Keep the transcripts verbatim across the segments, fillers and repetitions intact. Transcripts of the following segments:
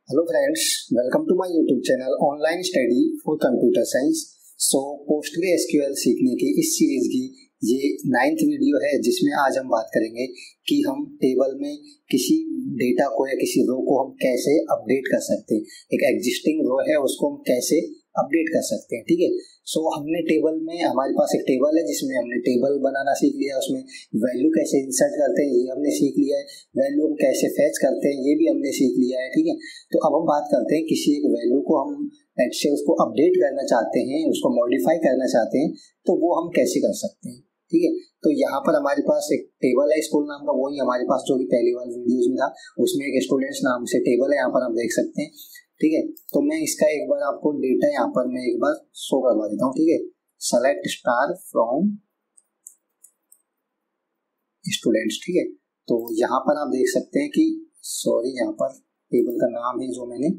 Hello friends, welcome to my YouTube channel online study for computer science. So PostgreSQL सीखने की इस series की ये नाइन्थ वीडियो है, जिसमें आज हम बात करेंगे कि हम टेबल में किसी डेटा को या किसी रो को हम कैसे अपडेट कर सकते हैं। एक एग्जिस्टिंग रो है उसको हम कैसे अपडेट कर सकते हैं। ठीक है, सो so, हमने टेबल में हमारे पास एक टेबल है जिसमें हमने टेबल बनाना सीख लिया, उसमें वैल्यू कैसे इंसर्ट करते हैं ये हमने सीख लिया है, वैल्यू हम कैसे फेच करते हैं ये भी हमने सीख लिया है। ठीक है, तो अब हम बात करते हैं किसी एक वैल्यू को हम से उसको अपडेट करना चाहते हैं, उसको मॉडिफाई करना चाहते हैं, तो वो हम कैसे कर सकते हैं। ठीक है, तो यहाँ पर हमारे पास एक टेबल है स्कूल नाम का, वही हमारे पास जो कि पहली वाली वीडियोज में था, उसमें एक स्टूडेंट्स नाम से टेबल है, यहाँ पर आप देख सकते हैं। ठीक है, तो मैं इसका एक बार आपको डेटा यहाँ पर मैं एक बार शो करवा देता हूँ। ठीक है, सेलेक्ट स्टार फ्रॉम स्टूडेंट्स। ठीक है, तो यहाँ पर आप देख सकते हैं कि सॉरी यहाँ पर टेबल का नाम है जो मैंने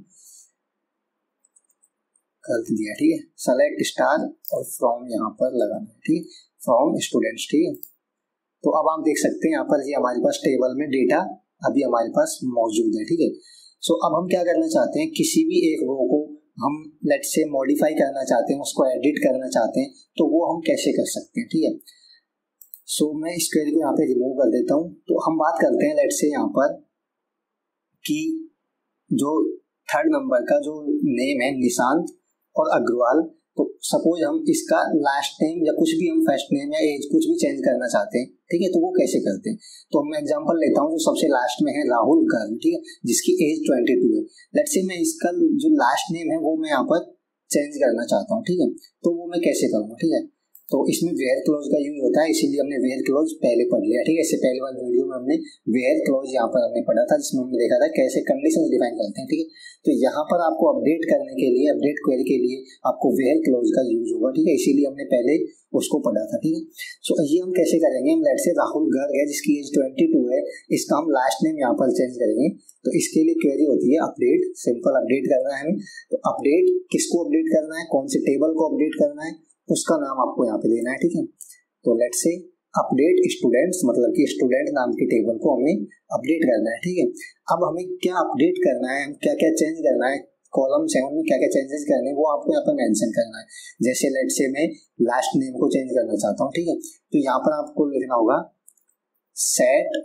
गलत दिया। ठीक है, सेलेक्ट स्टार और फ्रॉम यहाँ पर लगाना है। ठीक है, फ्रॉम स्टूडेंट्स। ठीक है, तो अब आप देख सकते हैं यहाँ पर ये हमारे पास टेबल में डेटा अभी हमारे पास मौजूद है। ठीक है, सो अब हम क्या करना चाहते हैं, किसी भी एक रो को हम लेट से मॉडिफाई करना चाहते हैं, उसको एडिट करना चाहते हैं, तो वो हम कैसे कर सकते हैं। ठीक है, सो मैं इस क्वेरी को यहाँ पे रिमूव कर देता हूँ। तो हम बात करते हैं लेट से यहाँ पर कि जो थर्ड नंबर का जो नेम है निशांत और अग्रवाल, तो सपोज हम इसका लास्ट नेम या कुछ भी हम फर्स्ट नेम या एज कुछ भी चेंज करना चाहते हैं। ठीक है, तो वो कैसे करते हैं, तो मैं एग्जांपल लेता हूँ जो सबसे लास्ट में है राहुल गर्ग। ठीक है, जिसकी एज बाईस है। लेट्स से मैं इसका जो लास्ट नेम है वो मैं यहाँ पर चेंज करना चाहता हूँ। ठीक है, तो वो मैं कैसे करूँगा। ठीक है, तो इसमें वेयर क्लोज का यूज होता है, इसीलिए हमने वेयर क्लोज पहले पढ़ लिया। ठीक है, इससे पहले वाली वीडियो में हमने वेयर क्लोज यहाँ पर हमने पढ़ा था, जिसमें हमने देखा था कैसे कंडीशन डिफाइन करते हैं। ठीक है, तो यहाँ पर आपको अपडेट करने के लिए, अपडेट क्वेरी के लिए आपको वेयर क्लोज का यूज होगा। ठीक है, इसीलिए हमने पहले उसको पढ़ा था। ठीक है, सो ये हम कैसे करेंगे, हम लेट से राहुल गर्ग है जिसकी एज बाईस है, इसका हम लास्ट नेम यहाँ पर चेंज करेंगे। तो इसके लिए क्वेरी होती है अपडेट, सिंपल अपडेट करना है हमें। तो अपडेट किसको अपडेट करना है, कौन से टेबल को अपडेट करना है, उसका नाम आपको यहाँ पे देना है। ठीक है, तो लेट्स से अपडेट स्टूडेंट्स, मतलब कि स्टूडेंट नाम के टेबल को हमें अपडेट करना है। ठीक है, अब हमें क्या अपडेट करना है, क्या क्या चेंज करना है, कॉलम सेवन में क्या क्या चेंजेस करने हैं वो आपको यहाँ पर मेंशन करना है। जैसे लेट्स से मैं लास्ट नेम को चेंज करना चाहता हूँ। ठीक है, तो यहाँ पर आपको लिखना होगा सेट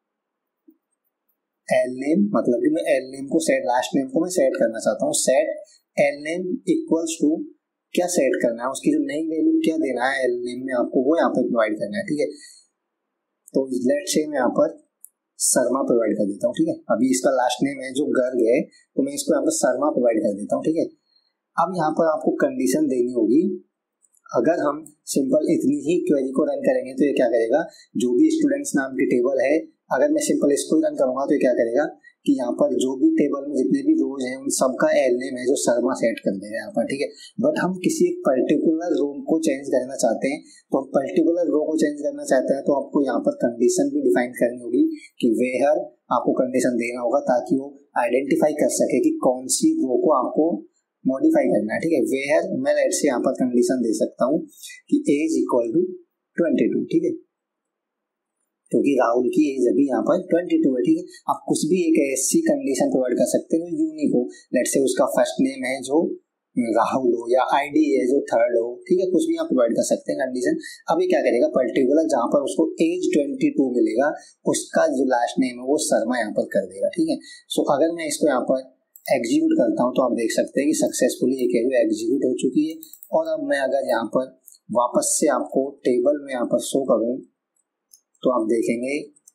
एल नेम, मतलब कि मैं एल नेम को सेट, लास्ट नेम को मैं सेट करना चाहता हूँ। Set L name equals to, क्या सेट करना है, उसकी जो नई वैल्यू क्या देना है एल नेम में आपको, वो यहाँ पे प्रोवाइड करना है। ठीक है, तो लेट से मैं यहाँ पर शर्मा प्रोवाइड कर देता हूँ। ठीक है, अभी इसका लास्ट नेम है जो गर्ग है, तो मैं इसको यहाँ पर शर्मा प्रोवाइड कर देता हूँ। ठीक है, अब यहाँ पर आपको कंडीशन देनी होगी। अगर हम सिंपल इतनी ही क्वेरी को रन करेंगे तो ये क्या करेगा, जो भी स्टूडेंट्स नाम की टेबल है, अगर मैं सिंपल इसको ही रन करूंगा तो ये क्या करेगा कि यहाँ पर जो भी टेबल में जितने भी रोज हैं उन सबका एल नेम है जो शर्मा सेट कर देगा यहाँ पर। ठीक है, बट हम किसी एक पर्टिकुलर रो को चेंज करना चाहते हैं, तो हम पर्टिकुलर रो को चेंज करना चाहते हैं तो आपको यहाँ पर कंडीशन भी डिफाइन करनी होगी कि वेयर आपको कंडीशन देना होगा, ताकि वो आइडेंटिफाई कर सके कि कौन सी रो को आपको मॉडिफाई करना है। ठीक है, वेयर मैं लेट से यहाँ पर कंडीशन दे सकता हूँ कि age equal to twenty two. ठीक है, क्योंकि राहुल की एज अभी यहाँ पर बाईस है। ठीक है, आप कुछ भी एक ऐसी कंडीशन प्रोवाइड कर सकते हैं जो यूनिक हो, लेट से उसका फर्स्ट नेम है जो राहुल हो या आईडी है जो थर्ड हो। ठीक है, कुछ भी आप प्रोवाइड कर सकते हैं कंडीशन। अभी क्या करेगा, पर्टिकुलर जहाँ पर उसको एज बाईस मिलेगा उसका जो लास्ट नेम है वो शर्मा यहाँ पर कर देगा। ठीक है, सो अगर मैं इसको यहाँ पर एग्जीक्यूट करता हूँ तो आप देख सकते हैं कि सक्सेसफुली ये क्वेरी एग्जीक्यूट हो चुकी है। और अब मैं अगर यहाँ पर वापस से आपको टेबल में यहाँ पर शो करूँ तो आप देखेंगे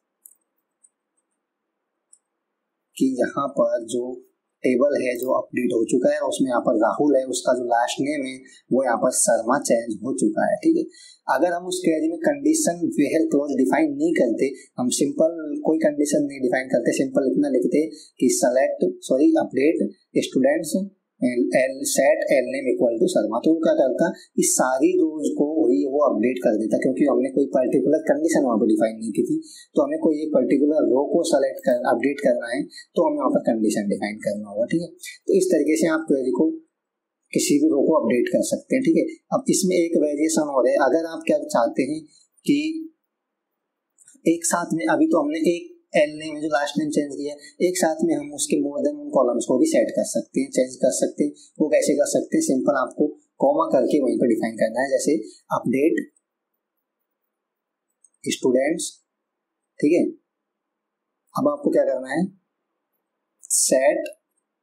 कि यहाँ पर जो टेबल है जो अपडेट हो चुका है, उसमें यहाँ पर राहुल है, उसका जो लास्ट नेम है वो यहाँ पर शर्मा चेंज हो चुका है। ठीक है, अगर हम उस क्वेरी में कंडीशन वेयर क्लोज डिफाइन नहीं करते, हम सिंपल कोई कंडीशन नहीं डिफाइन करते, सिंपल इतना लिखते कि select sorry update students L set L name equal to Sharma, तो वो क्या करता इस सारी रोज को वही वो अपडेट कर देता, क्योंकि हमने कोई पर्टिकुलर कंडीशन वहाँ पर डिफाइन नहीं की थी। तो हमें कोई एक पर्टिकुलर रो को सेलेक्ट कर अपडेट करना है तो हमें वहाँ पर कंडीशन डिफाइन करना होगा। ठीक है, तो इस तरीके से आप क्वेरी को किसी भी रो को अपडेट कर सकते हैं। ठीक है, अब इसमें एक वेरिएशन हो रहा है, अगर आप क्या चाहते हैं कि एक साथ में, अभी तो हमने एक एल नेम जो लास्ट नेम चेंज किया, एक साथ में हम उसके मोर देन उन कॉलम्स को भी सेट कर सकते हैं, चेंज कर सकते हैं। वो कैसे कर सकते हैं, सिंपल आपको कॉमा करके वहीं पर डिफाइन करना है, जैसे अपडेट स्टूडेंट्स, ठीक है। अब आपको क्या करना है, सेट,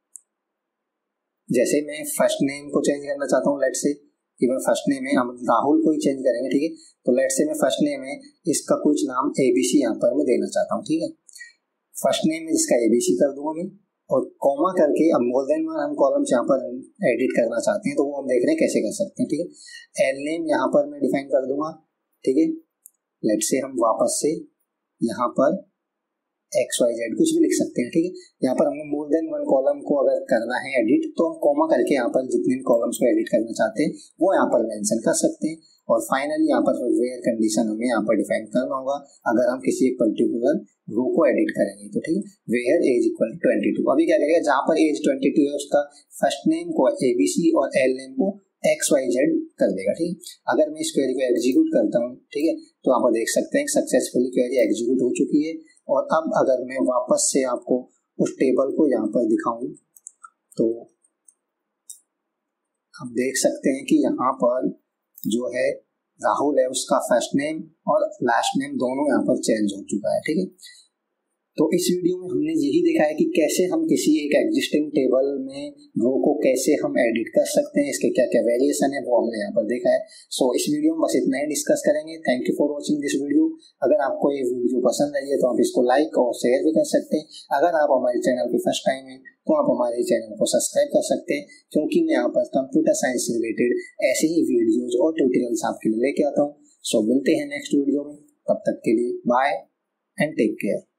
जैसे मैं फर्स्ट नेम को चेंज करना चाहता हूँ, लेट से कि मैं फर्स्ट नेम है, हम राहुल को ही चेंज करेंगे, ठीक है। तो लेट से मैं फर्स्ट नेम है, इसका कुछ नाम एबीसी यहाँ पर मैं देना चाहता हूँ, ठीक है। फर्स्ट नेम में इसका एबीसी कर दूंगा मैं, और कॉमा करके अब मोर देन वन हम कॉलम्स यहाँ पर एडिट करना चाहते हैं, तो वो हम देख रहे हैं कैसे कर सकते हैं, ठीक है। एल नेम यहाँ पर मैं डिफाइन कर दूंगा, ठीक है। लेट से हम वापस से यहाँ पर एक्स वाई जेड कुछ भी लिख सकते हैं, ठीक है। यहाँ पर हमने मोर देन वन कॉलम को अगर करना है एडिट, तो हम कॉमा करके यहाँ पर जितने भी कॉलम्स को एडिट करना चाहते हैं वो यहाँ पर मेंशन कर सकते हैं। और फाइनली यहाँ पर वेयर कंडीशन हमें यहाँ पर डिफाइन करना होगा अगर हम किसी एक पर्टिकुलर रो को एडिट करेंगे, तो ठीक है। Where age equal to twenty two, अभी क्या करेगा, जहाँ पर एज ट्वेंटी टू है उसका फर्स्ट नेम को एबीसी और एल नेम को एक्स वाई जेड कर देगा, ठीक है। अगर मैं इस क्वेरी को एग्जीक्यूट करता हूँ, ठीक है, तो आप देख सकते हैं सक्सेसफुली क्वेरी एग्जीक्यूट हो चुकी है। और अब अगर मैं वापस से आपको उस टेबल को यहाँ पर दिखाऊं, तो हम देख सकते हैं कि यहाँ पर जो है राहुल है उसका फर्स्ट नेम और लास्ट नेम दोनों यहाँ पर चेंज हो चुका है, ठीक है। तो इस वीडियो में हमने यही देखा है कि कैसे हम किसी एक एग्जिस्टिंग टेबल में रो को कैसे हम एडिट कर सकते हैं, इसके क्या क्या वेरिएशन है वो हमने यहाँ पर देखा है। सो इस वीडियो में बस इतना ही डिस्कस करेंगे। Thank you for watching this video. अगर आपको ये वीडियो पसंद आई है तो आप इसको लाइक और शेयर भी कर सकते हैं। अगर आप हमारे चैनल पे फर्स्ट टाइम है तो आप हमारे चैनल को सब्सक्राइब कर सकते हैं, क्योंकि मैं यहाँ पर कंप्यूटर साइंस से रिलेटेड ऐसे ही वीडियोज और ट्यूटोरियल्स आपके लिए लेके आता हूँ। सो मिलते हैं नेक्स्ट वीडियो में, तब तक के लिए बाय एंड टेक केयर।